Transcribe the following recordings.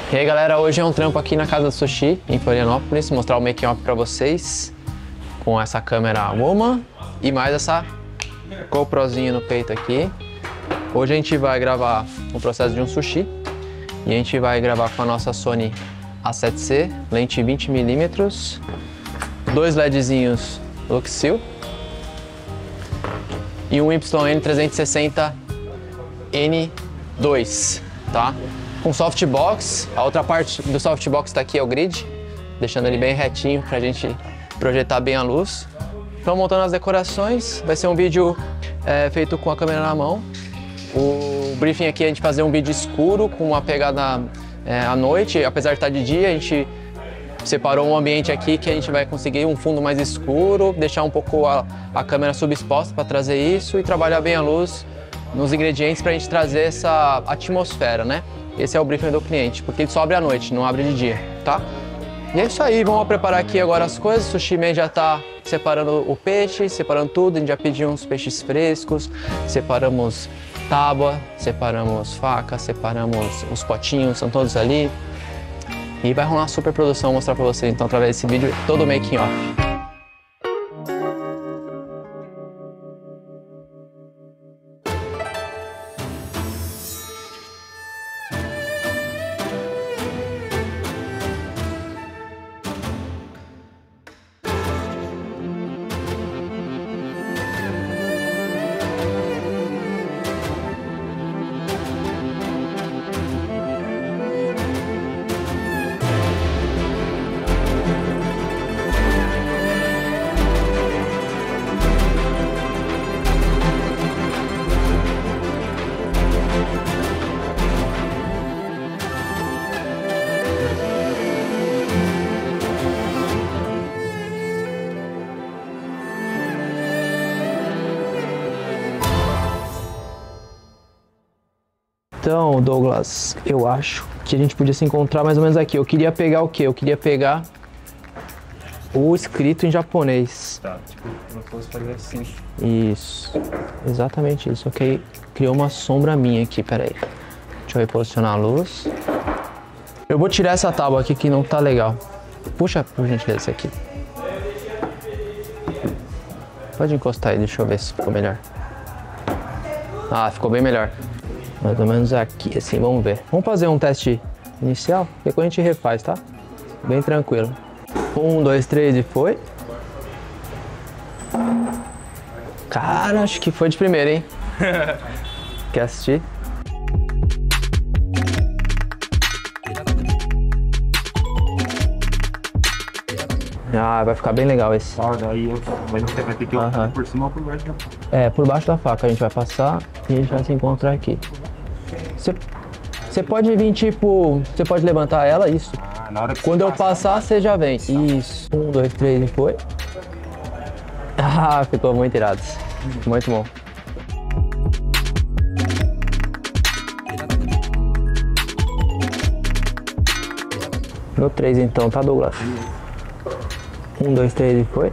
E aí galera, hoje é um trampo aqui na Casa do Sushi, em Florianópolis, mostrar o making off pra vocês com essa câmera Woman e mais essa GoProzinha no peito aqui. Hoje a gente vai gravar o processo de um sushi e a gente vai gravar com a nossa Sony A7C, lente 20mm, dois LEDzinhos Luxil e um YN360N2, tá? Com softbox, a outra parte do softbox tá aqui é o grid, deixando ele bem retinho pra gente projetar bem a luz. Então montando as decorações, vai ser um vídeo feito com a câmera na mão. O briefing aqui é a gente fazer um vídeo escuro com uma pegada à noite, apesar de estar de dia, a gente separou um ambiente aqui que a gente vai conseguir um fundo mais escuro, deixar um pouco a câmera subexposta para trazer isso e trabalhar bem a luz nos ingredientes para a gente trazer essa atmosfera, né? Esse é o briefing do cliente, porque ele só abre à noite, não abre de dia, tá? E é isso aí, vamos preparar aqui agora as coisas. O Sushi Man já tá separando o peixe, separando tudo, a gente já pediu uns peixes frescos, separamos tábua, separamos faca, separamos os potinhos, são todos ali. E vai rolar uma super produção, mostrar pra vocês então através desse vídeo todo o making off. Então, Douglas, eu acho que a gente podia se encontrar mais ou menos aqui. Eu queria pegar o quê? Eu queria pegar o escrito em japonês. Tá, tipo, eu posso fazer assim. Isso, exatamente isso. Ok, criou uma sombra minha aqui, peraí. Deixa eu reposicionar a luz. Eu vou tirar essa tábua aqui que não tá legal. Puxa, por gentileza, esse aqui. Pode encostar aí, deixa eu ver se ficou melhor. Ah, ficou bem melhor. Mais ou menos aqui, assim, vamos ver. Vamos fazer um teste inicial, depois a gente refaz, tá? Bem tranquilo. 1, 2, 3 e foi. Cara, acho que foi de primeira, hein? Quer assistir? Ah, vai ficar bem legal esse. Ah, daí mas você vai ter que ir por cima ou por baixo da faca? É, por baixo da faca a gente vai passar e a gente vai se encontrar aqui. Você pode vir tipo, você pode levantar ela, isso. Ah, na hora que quando eu passar, você já vem. Isso. 1, 2, 3 e foi. Ah, ficou muito irado. Muito bom. No 3 então, tá, Douglas? 1, 2, 3 e foi.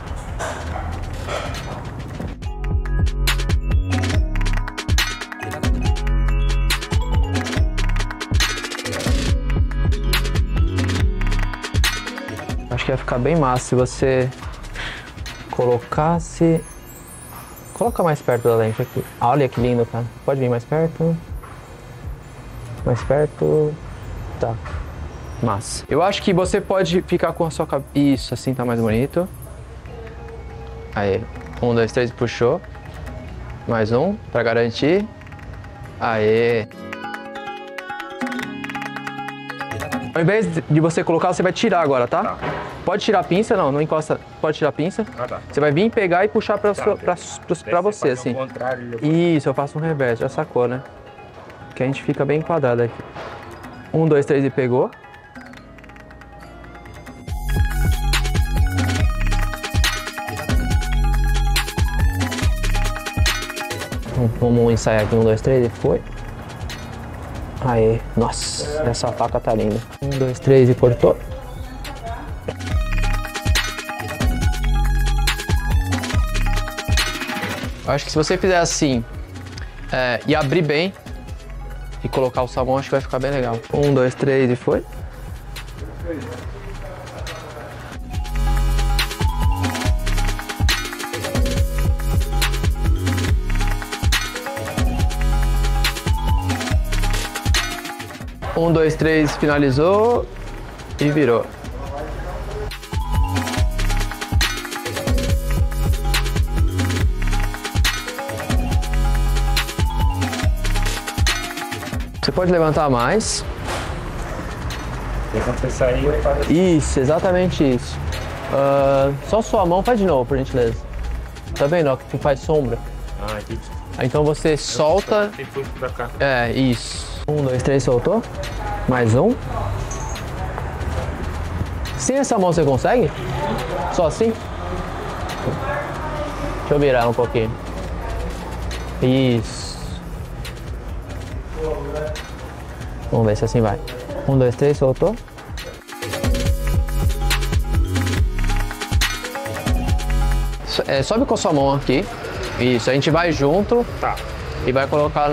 Acho que ia ficar bem massa se você colocasse... Coloca mais perto da lente aqui. Ah, olha que lindo, cara. Pode vir mais perto. Mais perto. Tá. Massa. Eu acho que você pode ficar com a sua cabeça. Isso, assim tá mais bonito. Aí. 1, 2, 3, puxou. Mais um, pra garantir. Aê. Ao invés de você colocar, você vai tirar agora, tá? Tá. Pode tirar a pinça, não encosta. Pode tirar a pinça. Ah, tá. Você vai vir pegar e puxar pra você, assim. Isso, eu faço um reverso, já sacou, né? Que a gente fica bem enquadrado aqui. 1, 2, 3 e pegou. Vamos ensaiar aqui, 1, 2, 3 e foi. Aê, nossa, essa faca tá linda. 1, 2, 3 e cortou. Acho que se você fizer assim e abrir bem, e colocar o salmão, acho que vai ficar bem legal. 1, 2, 3 e foi. Um, dois, três, finalizou e virou. Você pode levantar mais. Quando você sair, eu faço. Isso, exatamente isso. Só sua mão, faz de novo, por gentileza. Tá vendo, ó, que faz sombra? Ah, entendi. Então você solta. E foi pra cá. É, isso. 1, 2, 3, soltou. Mais um. Sem essa mão você consegue? Só assim? Deixa eu virar um pouquinho. Isso. Vamos ver se assim vai. 1, 2, 3, soltou. Sobe com a sua mão aqui. Isso, a gente vai junto. Tá. E vai colocar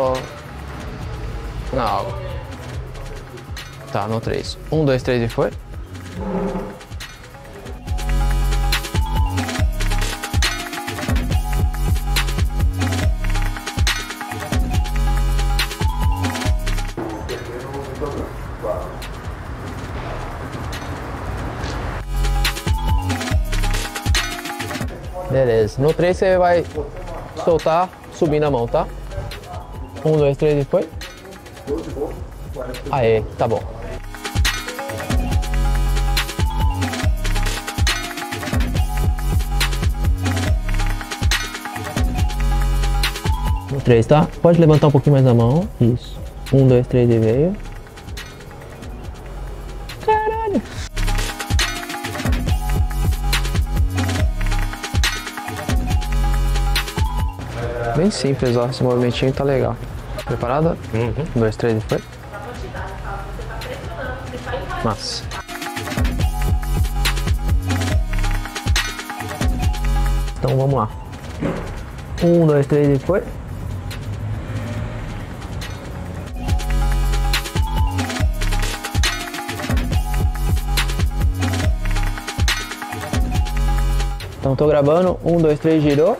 na água. Tá, no 3. 1, 2, 3 e foi. Beleza. No 3 você vai soltar, subindo a mão, tá? 1, 2, 3 e foi. Aê, tá bom. No 3, tá? Pode levantar um pouquinho mais a mão. Isso. 1, 2, 3 e veio. Caralho! Bem simples, ó. Esse movimentinho tá legal. Preparada? 1, 2, 3 e foi. Massa. Então vamos lá. 1, 2, 3 e foi. Então tô gravando. 1, 2, 3, girou.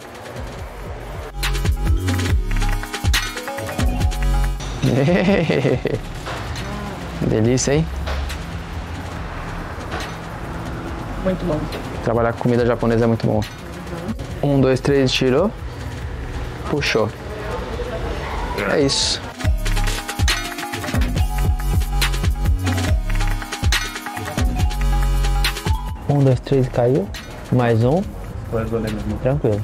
Delícia, hein? Muito bom. Trabalhar com comida japonesa é muito bom. 1, 2, 3, tirou. Puxou. É isso. Um, dois, três, caiu. Mais um. Tranquilo.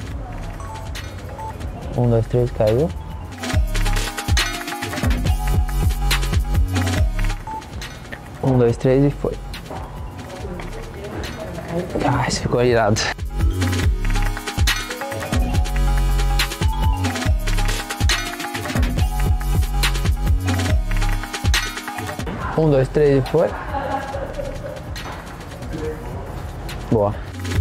1, 2, 3, caiu. 1, 2, 3 e foi. Ah, isso ficou irado. Um, dois, três e foi. Boa.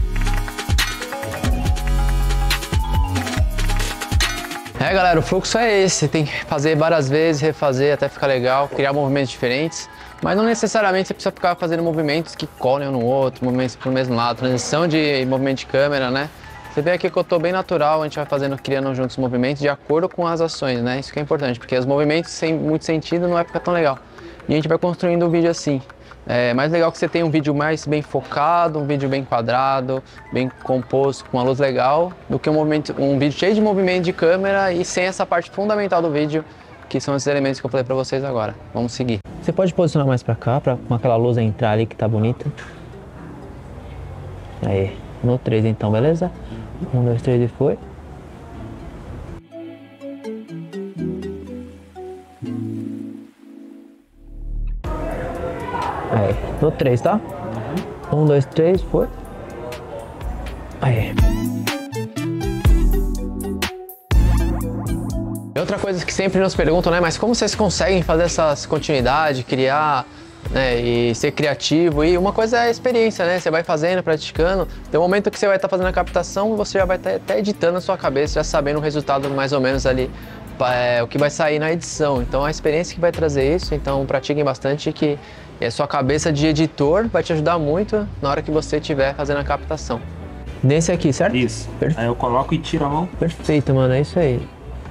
Galera, o fluxo é esse. Tem que fazer várias vezes, refazer até ficar legal, criar movimentos diferentes. Mas não necessariamente você precisa ficar fazendo movimentos que colhem um no outro, movimentos pro mesmo lado, transição de movimento de câmera, né? Você vê aqui que eu tô bem natural, a gente vai fazendo, criando juntos os movimentos de acordo com as ações, né? Isso que é importante, porque os movimentos sem muito sentido não vai ficar tão legal. E a gente vai construindo o vídeo assim. É mais legal que você tenha um vídeo mais bem focado, um vídeo bem quadrado, bem composto, com uma luz legal, do que um vídeo cheio de movimento de câmera e sem essa parte fundamental do vídeo, que são esses elementos que eu falei pra vocês agora. Vamos seguir. Você pode posicionar mais pra cá, com aquela luz entrar ali que tá bonita. Aí, no 3 então, beleza? 1, 2, 3 e foi. Aí, no 3, tá? 1, 2, 3, foi. Aí. Outra coisa que sempre nos perguntam, né? Mas como vocês conseguem fazer essa continuidade, criar, né? E ser criativo? E uma coisa é a experiência, né? Você vai fazendo, praticando. Tem um momento que você vai estar fazendo a captação, você já vai estar até editando na sua cabeça, já sabendo o resultado mais ou menos ali o que vai sair na edição. Então a experiência que vai trazer isso, então pratiquem bastante, que a sua cabeça de editor vai te ajudar muito na hora que você estiver fazendo a captação. Nesse aqui, certo? Isso. Aí eu coloco e tiro a mão. Perfeito, mano, é isso aí.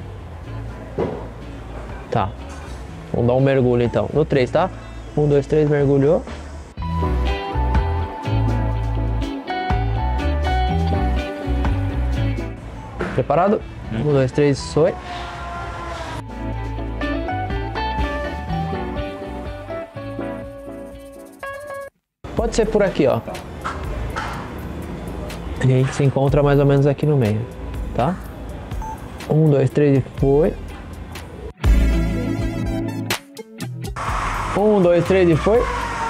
Tá. Vamos dar um mergulho então. No 3, tá? 1, 2, 3, mergulhou. Preparado? 1, 2, 3, foi. Pode ser por aqui, ó. E a gente se encontra mais ou menos aqui no meio, tá? 1, 2, 3 e foi. 1, 2, 3 e foi.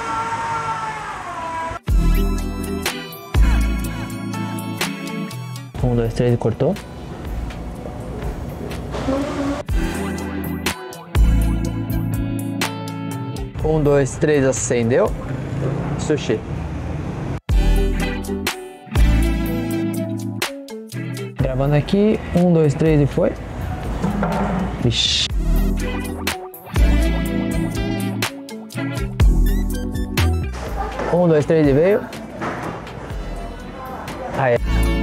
Um, dois, três e cortou. Um, dois, três, acendeu. Sushi. Gravando aqui. 1, 2, 3 e foi. Vixe. Um, dois, três e veio. Aí.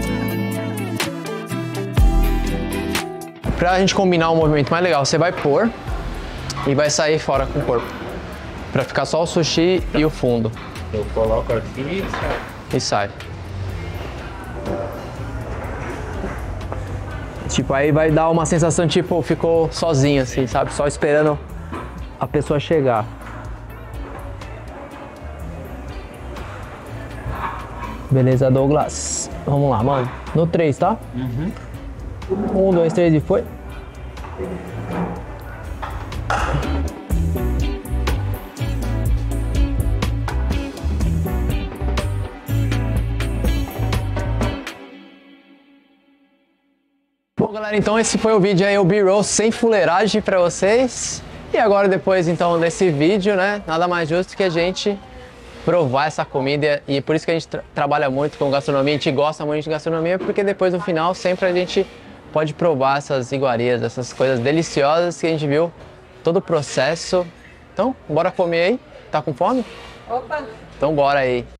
Pra gente combinar um movimento mais legal, você vai pôr e vai sair fora com o corpo. Pra ficar só o sushi e o fundo. Eu coloco aqui e sai. Tipo, aí vai dar uma sensação, tipo, ficou sozinho assim, sabe? Só esperando a pessoa chegar. Beleza, Douglas. Vamos lá, mano. No 3, tá? 1, 2, 3 e foi. Bom, galera, então esse foi o vídeo aí, o B-roll sem fuleiragem pra vocês. E agora, depois, então, desse vídeo, né, nada mais justo que a gente provar essa comida, e por isso que a gente trabalha muito com gastronomia, a gente gosta muito de gastronomia, porque depois no final sempre a gente pode provar essas iguarias, essas coisas deliciosas que a gente viu, todo o processo. Então, bora comer aí? Tá com fome? Opa! Então bora aí.